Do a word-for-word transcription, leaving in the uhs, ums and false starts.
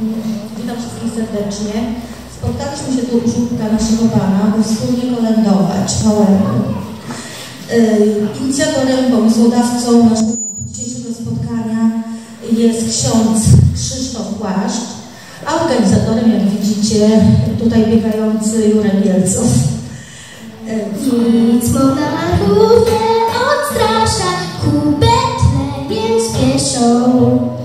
Witam wszystkich serdecznie. Spotkaliśmy się tu u żółtka naszego Pana, by wspólnie kolędować Małego. Inicjatorem, pomysłodawcą naszego dzisiejszego spotkania jest ksiądz Krzysztof Płaszcz, a organizatorem, jak widzicie, tutaj biegający Jurek Bielcow. Nic mu na machu nie odstrasza, ku Betlejem spieszą.